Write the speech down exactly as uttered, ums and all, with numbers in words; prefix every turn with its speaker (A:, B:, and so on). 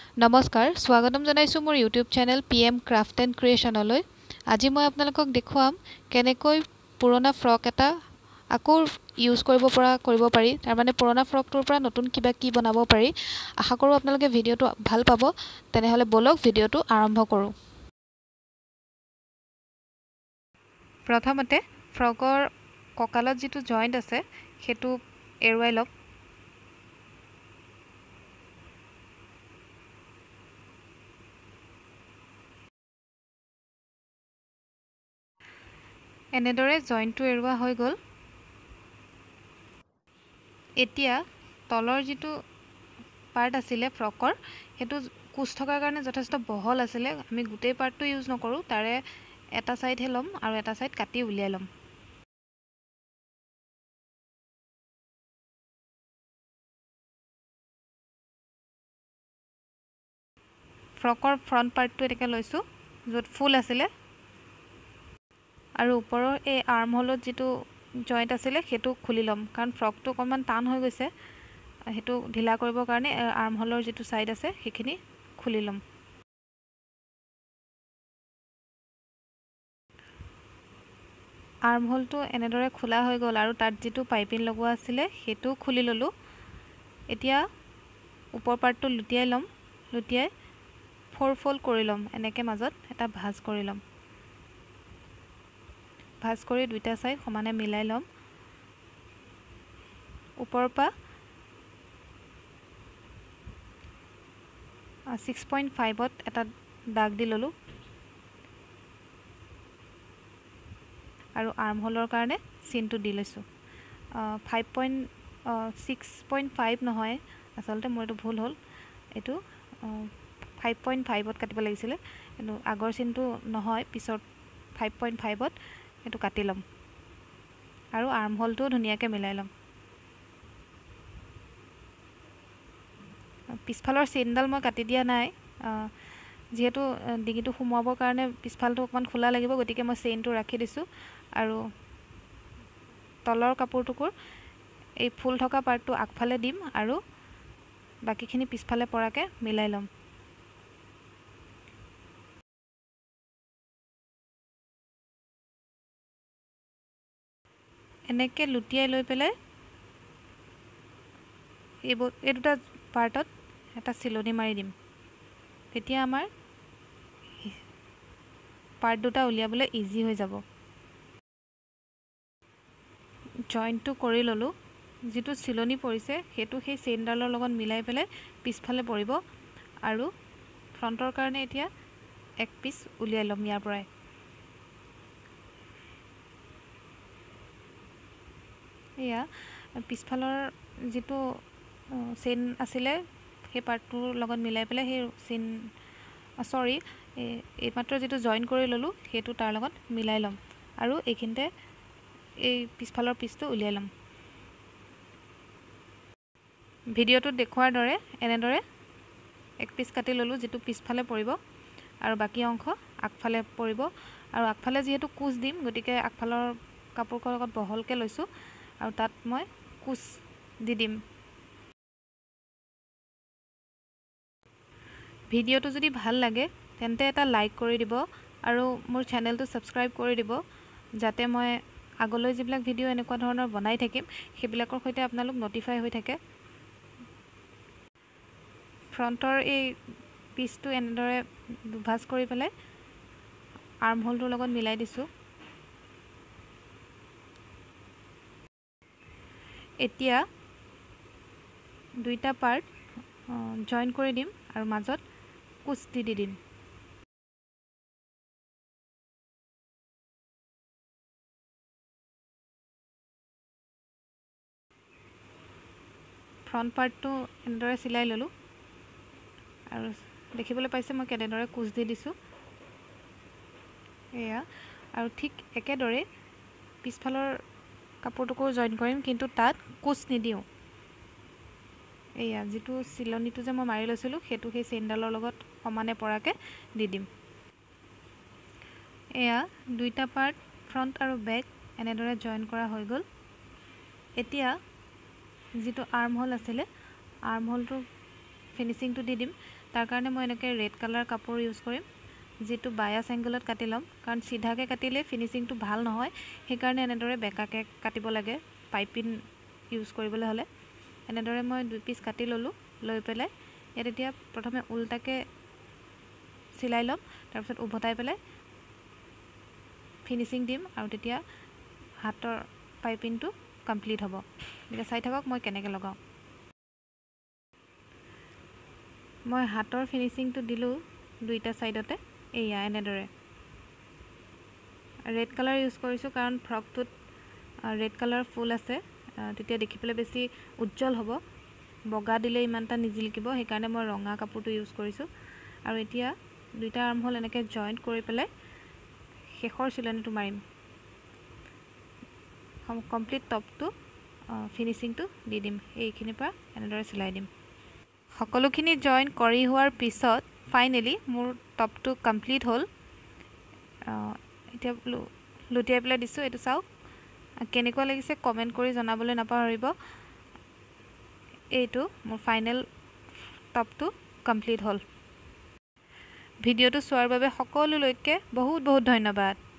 A: নমস্কাৰ স্বাগতম জনাইছো মোৰ YouTube channel PM craft and ক্ৰিয়েশ্যনলৈ। আজি মই আপোনালোকক দেখুৱাম কেনেকৈ পুৰণা ফ্ৰক এটা আকৌ ইউজ কৰিব পৰা কৰিব পাৰি। তাৰ মানে পুৰণা ফ্ৰকটোৰ পৰা নতুন কিবা কি বনাব পাৰি। আশা কৰোঁ আপোনালোকে ভিডিঅ'টো ভাল পাব। তেনেহ'লে বলক ভিডিঅ'টো আৰম্ভ কৰোঁ। প্ৰথমতে ফ্ৰকৰ কঁকালত যিটো জইণ্ট আছে সেইটো এৰুৱাই লওক। এনেদৰে জইণ্টটো এৰুৱা হৈ গ'ল। এতিয়া তলৰ যিটো পাৰ্ট আছিলে ফ্ৰকৰ সেইটো কোচ থকাৰ কাৰণে যথেষ্ট বহল আছিলে। আমি গোটেই পাৰ্টটো ইউজ নকৰোঁ, তাৰে এটা ছাইডহে ল'ম আৰু এটা ছাইড কাটি উলিয়াই ল'ম। ফ্ৰকৰ ফ্ৰণ্ট পাৰ্টটো এনেকৈ লৈছোঁ য'ত ফুল আছিলে, আৰু ওপৰৰ এই আৰ্ম হ'লত যিটো জইণ্ট আছিলে সেইটো খুলি ল'ম, কাৰণ ফ্ৰকটো অকণমান টান হৈ গৈছে। সেইটো ঢিলা কৰিবৰ কাৰণে আৰ্ম হ'লৰ যিটো ছাইড আছে সেইখিনি খুলি ল'ম। আৰ্ম হ'লটো এনেদৰে খোলা হৈ গ'ল আৰু তাত যিটো পাইপিং লগোৱা আছিলে সেইটো খুলি ল'লোঁ। এতিয়া ওপৰ পাৰ্টটো লুটিয়াই ল'ম। লুটিয়াই ফ'ৰ ফ'ল্ড কৰি ল'ম, এনেকৈ মাজত এটা ভাঁজ কৰি ল'ম। ভাঁজ কৰি দুইটা ছাইড সমানে মিলাই ল'ম। ওপৰৰ পৰা ছিক্স পইণ্ট ফাইভত এটা দাগ দি ল'লোঁ আৰু আৰ্ম হ'লৰ কাৰণে চিনটো দি লৈছোঁ। Five point six point five নহয়, আচলতে মোৰ এইটো ভুল হ'ল। এইটো ফাইভ পইণ্ট ফাইভত কাটিব লাগিছিলে, কিন্তু আগৰ চিনটো নহয়, পিছত ফাইভ পইণ্ট ফাইভত সেইটো কাটি ল'ম আৰু আৰ্ম হ'লটোও ধুনীয়াকৈ মিলাই ল'ম। পিছফালৰ চেইনডাল মই কাটি দিয়া নাই, যিহেতু ডিঙিটো সোমোৱাবৰ কাৰণে পিছফালটো অকণমান খোলা লাগিব, গতিকে মই চেইনটো ৰাখি দিছোঁ। আৰু তলৰ কাপোৰ টুকুৰ এই ফুল থকা পাৰ্টটো আগফালে দিম আৰু বাকীখিনি পিছফালে পৰাকৈ মিলাই ল'ম। এনেকৈ লুটিয়াই লৈ পেলাই এইবোৰ এই দুটা পাৰ্টত এটা চিলনি মাৰি দিম। তেতিয়া আমাৰ পাৰ্ট দুটা উলিয়াবলৈ ইজি হৈ যাব। জইণ্টটো কৰি ল'লোঁ। যিটো চিলনি পৰিছে সেইটো সেই চেইনডালৰ লগত মিলাই পেলাই পিছফালে পৰিব, আৰু ফ্ৰণ্টৰ কাৰণে এতিয়া এক পিচ উলিয়াই ল'ম ইয়াৰ পৰাই। এয়া পিছফালৰ যিটো চেইন আছিলে সেই পাৰ্টটোৰ লগত মিলাই পেলাই সেই চেইন চৰি এইমাত্ৰ যিটো জইন কৰি ল'লোঁ সেইটো তাৰ লগত মিলাই ল'ম, আৰু এইখিনিতে এই পিছফালৰ পিচটো উলিয়াই ল'ম। ভিডিঅ'টোত দেখুৱাৰ দৰে এনেদৰে এক পিচ কাটি ল'লোঁ, যিটো পিছফালে পৰিব আৰু বাকী অংশ আগফালে পৰিব। আৰু আগফালে যিহেতু কুচ দিম, গতিকে আগফালৰ কাপোৰখনৰ লগত বহলকৈ লৈছোঁ আৰু তাত মই কুচ দি দিম। ভিডিঅ'টো যদি ভাল লাগে তেন্তে এটা লাইক কৰি দিব আৰু মোৰ চেনেলটো ছাবস্ক্ৰাইব কৰি দিব, যাতে মই আগলৈ যিবিলাক ভিডিঅ' এনেকুৱা ধৰণৰ বনাই থাকিম সেইবিলাকৰ সৈতে আপোনালোক ন'টিফাই হৈ থাকে। ফ্ৰণ্টৰ এই পিচটো এনেদৰে দুভাঁজ কৰি পেলাই আৰ্ম হ'লটোৰ লগত মিলাই দিছোঁ। এতিয়া দুইটা পাৰ্ট জইন কৰি দিম আৰু মাজত কুচ দি দি দিম। ফ্ৰণ্ট পাৰ্টটো এনেদৰে চিলাই ল'লোঁ আৰু দেখিবলৈ পাইছে মই কেনেদৰে কুচ দি দিছোঁ। এয়া আৰু ঠিক একেদৰে পিছফালৰ কাপোৰটোকো জইন কৰিম, কিন্তু তাত কুচ নিদিওঁ। এয়া যিটো চিলনিটো যে মই মাৰি লৈছিলোঁ সেইটো সেই চেইনডালৰ লগত সমানে পৰাকৈ দি দিম। এয়া দুইটা পাৰ্ট ফ্ৰণ্ট আৰু বেক এনেদৰে জইন কৰা হৈ গ'ল। এতিয়া যিটো আৰ্ম হ'ল আছিলে আৰ্ম হ'লটো ফিনিচিংটো দি দিম। তাৰ কাৰণে মই এনেকৈ ৰেড কালাৰ কাপোৰ ইউজ কৰিম, যিটো বায়াছ এংগলত কাটি ল'ম, কাৰণ চিধাকৈ কাটিলে ফিনিচিংটো ভাল নহয়, সেইকাৰণে এনেদৰে বেঁকাকৈ কাটিব লাগে পাইপিন ইউজ কৰিবলৈ হ'লে। এনেদৰে মই দুই পিচ কাটি ল'লোঁ, লৈ পেলাই ইয়াত এতিয়া প্ৰথমে উল্টাকৈ চিলাই ল'ম, তাৰপিছত উভতাই পেলাই ফিনিচিং দিম, আৰু তেতিয়া হাতৰ পাইপিংটো কমপ্লিট হ'ব। এতিয়া চাই থাকক মই কেনেকৈ লগাওঁ। মই হাতৰ ফিনিচিংটো দিলোঁ দুইটা ছাইডতে, এয়া এনেদৰে। ৰেড কালাৰ ইউজ কৰিছোঁ কাৰণ ফ্ৰকটোত ৰেড কালাৰ ফুল আছে, তেতিয়া দেখিবলৈ বেছি উজ্জ্বল হ'ব। বগা দিলে ইমান এটা নিজিলিকিব, সেইকাৰণে মই ৰঙা কাপোৰটো ইউজ কৰিছোঁ। আৰু এতিয়া দুইটা আৰ্মহোল এনেকৈ জইণ্ট কৰি পেলাই শেষৰ চিলনিটো মাৰিম। কমপ্লিট টপটো ফিনিচিংটো দি দিম, এইখিনিৰ পৰা এনেদৰে চিলাই দিম। সকলোখিনি জইন কৰি হোৱাৰ পিছত ফাইনেলি মোৰ টপটো কমপ্লিট হ'ল। এতিয়া লুটিয়াই পেলাই দিছোঁ, এইটো চাওক কেনেকুৱা লাগিছে কমেণ্ট কৰি জনাবলৈ নাপাহৰিব। এইটো মোৰ ফাইনেল টপটো কমপ্লিট হ'ল। ভিডিঅ'টো চোৱাৰ বাবে সকলোলৈকে বহুত বহুত ধন্যবাদ।